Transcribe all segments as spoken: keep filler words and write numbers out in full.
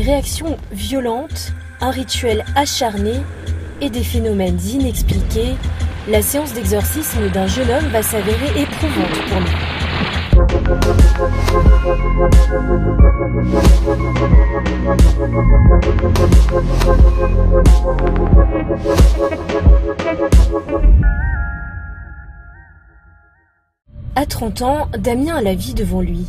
réactions violentes, un rituel acharné et des phénomènes inexpliqués, la séance d'exorcisme d'un jeune homme va s'avérer éprouvante pour lui. À trente ans, Damien a la vie devant lui.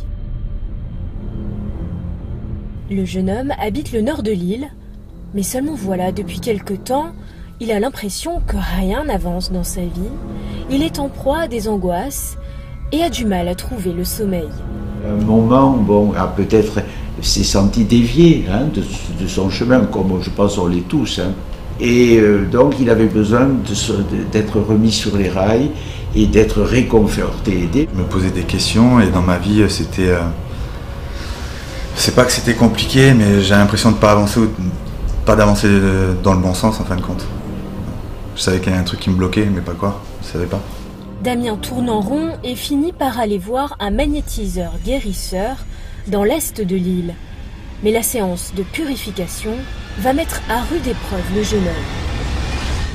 Le jeune homme habite le nord de l'île, mais seulement voilà, depuis quelque temps, il a l'impression que rien n'avance dans sa vie, il est en proie à des angoisses et a du mal à trouver le sommeil. À un moment, bon, a peut-être s'est senti dévié hein, de, de son chemin, comme je pense on l'est tous. Hein. Et euh, donc il avait besoin d'être remis sur les rails et d'être réconforté, aidé. Je me posais des questions et dans ma vie c'était... Euh, c'est pas que c'était compliqué, mais j'ai l'impression de pas avancer, ou pas d'avancer dans le bon sens en fin de compte. Je savais qu'il y avait un truc qui me bloquait, mais pas quoi, je savais pas. Damien tourne en rond et finit par aller voir un magnétiseur guérisseur dans l'est de l'île. Mais la séance de purification va mettre à rude épreuve le jeune homme.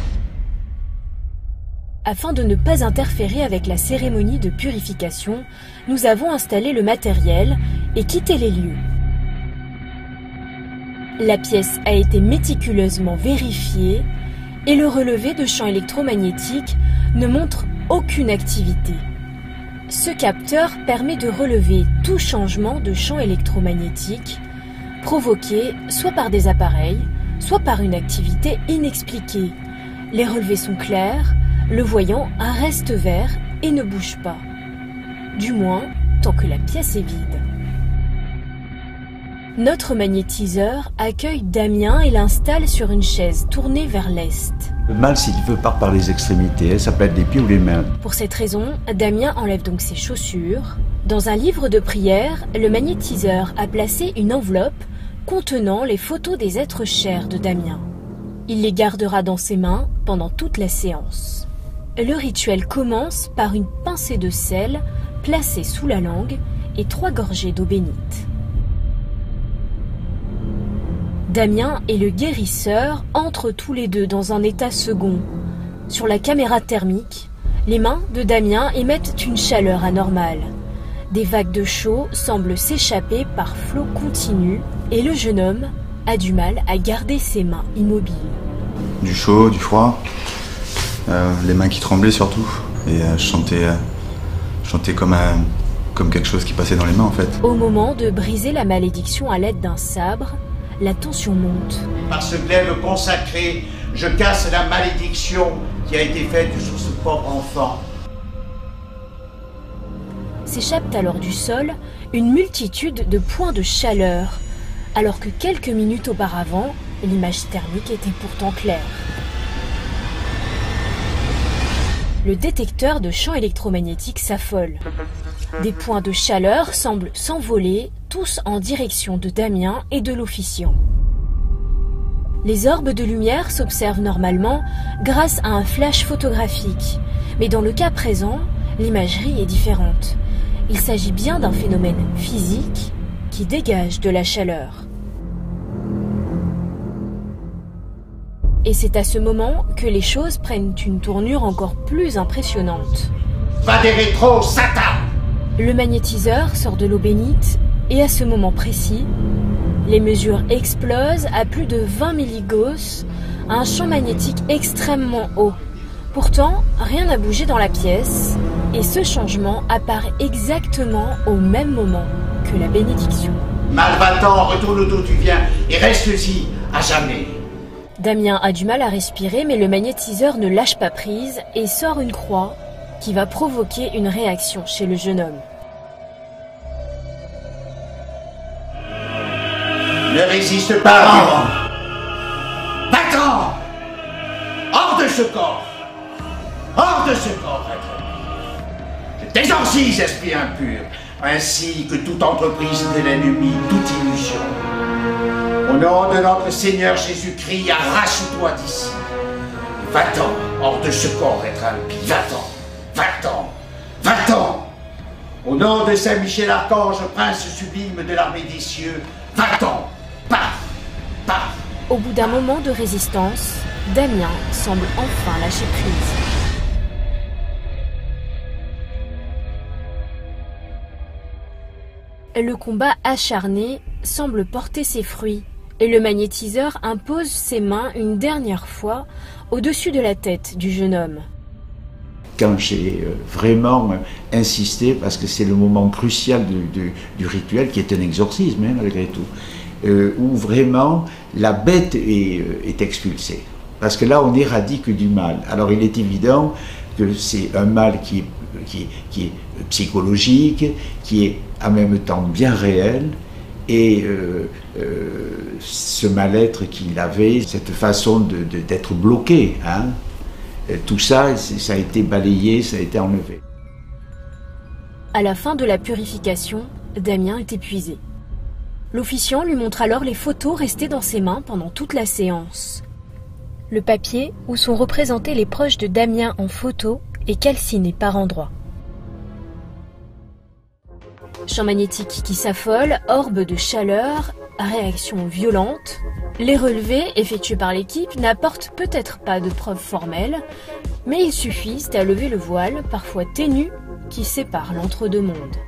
Afin de ne pas interférer avec la cérémonie de purification, nous avons installé le matériel et quitté les lieux. La pièce a été méticuleusement vérifiée et le relevé de champs électromagnétiques ne montre aucune activité. Ce capteur permet de relever tout changement de champ électromagnétique provoqué soit par des appareils, soit par une activité inexpliquée. Les relevés sont clairs, le voyant reste vert et ne bouge pas. Du moins, tant que la pièce est vide. Notre magnétiseur accueille Damien et l'installe sur une chaise tournée vers l'est. Le mal, s'il veut, part par les extrémités, hein, ça peut être les pieds ou les mains. Pour cette raison, Damien enlève donc ses chaussures. Dans un livre de prière, le magnétiseur a placé une enveloppe contenant les photos des êtres chers de Damien. Il les gardera dans ses mains pendant toute la séance. Le rituel commence par une pincée de sel placée sous la langue et trois gorgées d'eau bénite. Damien et le guérisseur entrent tous les deux dans un état second. Sur la caméra thermique, les mains de Damien émettent une chaleur anormale. Des vagues de chaud semblent s'échapper par flot continu et le jeune homme a du mal à garder ses mains immobiles. Du chaud, du froid, euh, les mains qui tremblaient surtout. Et euh, je chantais, euh, je chantais comme, un, comme quelque chose qui passait dans les mains en fait. Au moment de briser la malédiction à l'aide d'un sabre, la tension monte. Par ce glaive consacré, je casse la malédiction qui a été faite sur ce pauvre enfant. S'échappent alors du sol une multitude de points de chaleur, alors que quelques minutes auparavant, l'image thermique était pourtant claire. Le détecteur de champs électromagnétiques s'affole. Des points de chaleur semblent s'envoler, tous en direction de Damien et de l'officiant. Les orbes de lumière s'observent normalement grâce à un flash photographique, mais dans le cas présent, l'imagerie est différente. Il s'agit bien d'un phénomène physique qui dégage de la chaleur. Et c'est à ce moment que les choses prennent une tournure encore plus impressionnante. Va des rétros, Satan! Le magnétiseur sort de l'eau bénite et à ce moment précis, les mesures explosent à plus de vingt milligauss, à un champ magnétique extrêmement haut. Pourtant, rien n'a bougé dans la pièce et ce changement apparaît exactement au même moment que la bénédiction. Malva-t'en, retourne d'où tu viens et reste-y à jamais. Damien a du mal à respirer, mais le magnétiseur ne lâche pas prise et sort une croix qui va provoquer une réaction chez le jeune homme. Ne résiste pas, va-t'en! Hors de ce corps! Hors de ce corps, je t'exorcise, esprit impur, ainsi que toute entreprise de l'ennemi, toute illusion. Au nom de notre Seigneur Jésus-Christ, arrache-toi d'ici. Va-t'en, hors de ce corps, être impie, va-t'en, va-t'en, va-t'en. Au nom de Saint Michel Archange, prince sublime de l'armée des cieux, va-t'en, pars. Au bout d'un moment de résistance, Damien semble enfin lâcher prise. Le combat acharné semble porter ses fruits et le magnétiseur impose ses mains une dernière fois au-dessus de la tête du jeune homme. Quand j'ai vraiment insisté, parce que c'est le moment crucial du, du, du rituel, qui est un exorcisme hein, malgré tout, euh, où vraiment la bête est, est expulsée. Parce que là, on éradique du mal. Alors il est évident que c'est un mal qui est, qui, qui est psychologique, qui est en même temps bien réel, et euh, euh, ce mal-être qu'il avait, cette façon de, de, d'être bloqué, hein, tout ça, ça a été balayé, ça a été enlevé. À la fin de la purification, Damien est épuisé. L'officiant lui montre alors les photos restées dans ses mains pendant toute la séance. Le papier où sont représentés les proches de Damien en photo est calciné par endroits. Champ magnétique qui s'affole, orbe de chaleur, réaction violente. Les relevés effectués par l'équipe n'apportent peut-être pas de preuves formelles, mais ils suffisent à lever le voile, parfois ténu, qui sépare l'entre-deux mondes.